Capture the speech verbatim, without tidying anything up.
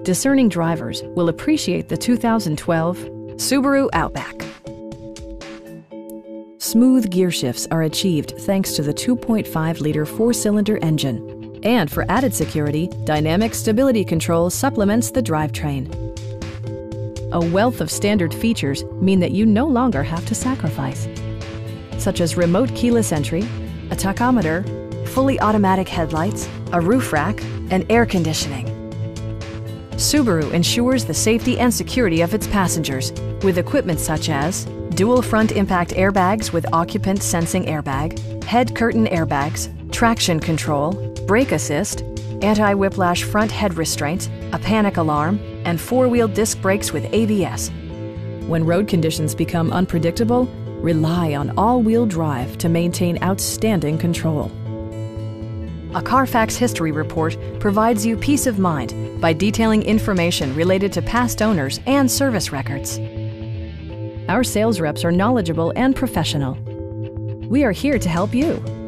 discerning drivers will appreciate the two thousand twelve Subaru Outback. Smooth gear shifts are achieved thanks to the two point five liter four-cylinder engine. And for added security, dynamic stability control supplements the drivetrain. A wealth of standard features mean that you no longer have to sacrifice, such as remote keyless entry, a tachometer, fully automatic headlights, a roof rack, and air conditioning. Subaru ensures the safety and security of its passengers with equipment such as dual front impact airbags with occupant sensing airbag, head curtain airbags, traction control, brake assist, anti-whiplash front head restraints, a panic alarm, and four-wheel disc brakes with A B S. When road conditions become unpredictable, rely on all-wheel drive to maintain outstanding control. A Carfax history report provides you peace of mind by detailing information related to past owners and service records. Our sales reps are knowledgeable and professional. We are here to help you.